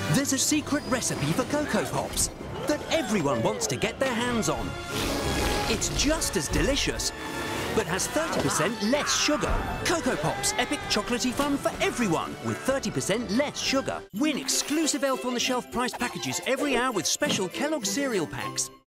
There's a secret recipe for Coco Pops that everyone wants to get their hands on. It's just as delicious, but has 30% less sugar. Coco Pops, epic chocolatey fun for everyone with 30% less sugar. Win exclusive Elf on the Shelf prize packages every hour with special Kellogg cereal packs.